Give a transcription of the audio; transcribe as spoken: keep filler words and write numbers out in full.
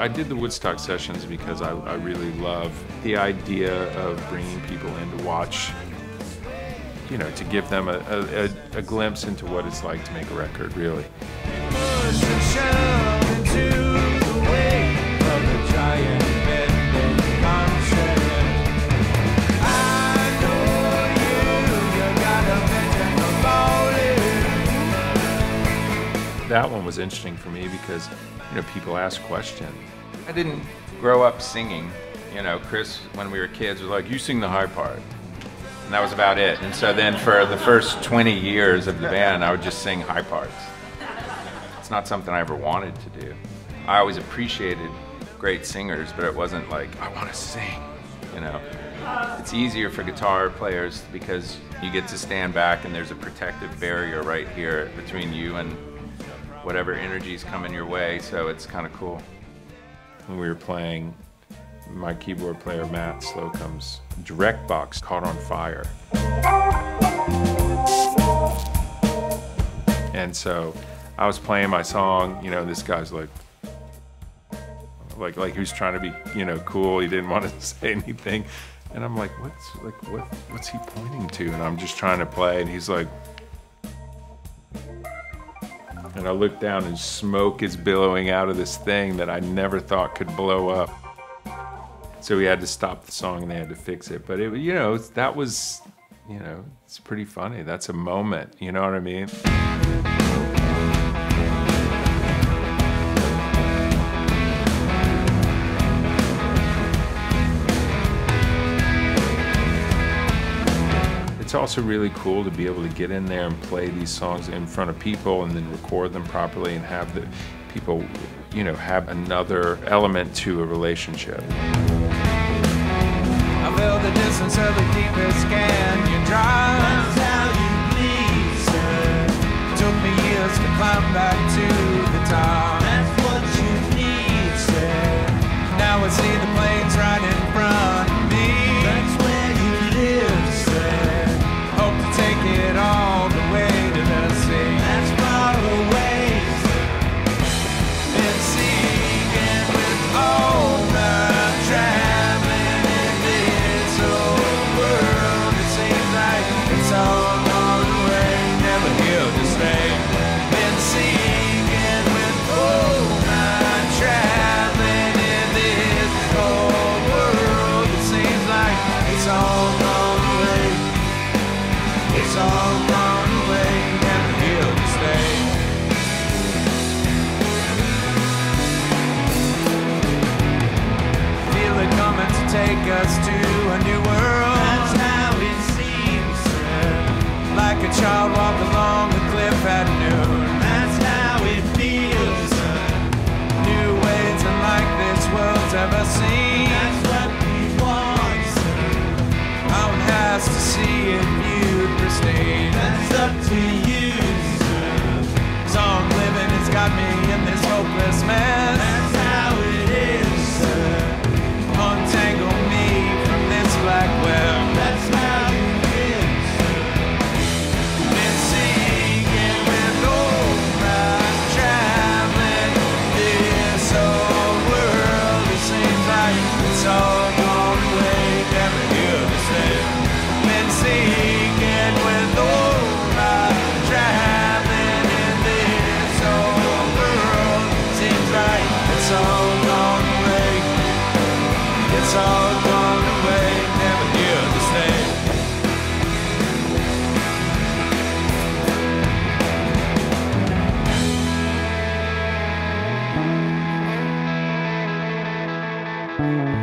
I did the Woodstock sessions because I, I really love the idea of bringing people in to watch, you know, to give them a, a, a glimpse into what it's like to make a record, really. That one was interesting for me because, you know, people ask questions. I didn't grow up singing. You know, Chris, when we were kids, was like, you sing the high part. And that was about it. And so then for the first twenty years of the band, I would just sing high parts. It's not something I ever wanted to do. I always appreciated great singers, but it wasn't like, I want to sing, you know. It's easier for guitar players because you get to stand back and there's a protective barrier right here between you and whatever energies coming your way, so it's kind of cool. When we were playing, my keyboard player Matt Slocum's direct box caught on fire. And so I was playing my song, you know, this guy's like, like, like he was trying to be, you know, cool. He didn't want to say anything. And I'm like, what's, like, what, what's he pointing to? And I'm just trying to play, and he's like, and I look down and smoke is billowing out of this thing that I never thought could blow up. So we had to stop the song and they had to fix it. But it, you know, that was, you know, it's pretty funny. That's a moment, you know what I mean? It's also really cool to be able to get in there and play these songs in front of people and then record them properly and have the people, you know, have another element to a relationship. I feel the distance of the deepest canyon drive. That's how you please, sir. It took me years to climb back to the top. That's what you need, sir. Now I see the plains right in front of me. That's where you live, sir. Hope to take it all the way to the sea. That's far away. Been seeking with all the traveling in this old world. It seems like it's all gone away, never here to stay. Been seeking with all my traveling in this old world. It seems like it's all gone away. It's all gone away, never here to stay. Feel it coming to take us to a new world. That's how it seems, sir. Like a child walking along a cliff at noon. That's how it feels, sir. New ways unlike this world's ever seen. That's what we want, sir. One has to see it viewed pristine. That's up to you, sir. Song living has got me in this hopeless mess. That's how it is, sir. Untangle me from this black web. That's how it is, sir. Been singing with all my traveling this old world. It seems like it's all gone away, never here to stay. Been singing with all my traveling in this old world. Seems like it's all gone away. It's all gone away, never here to stay. Thank you.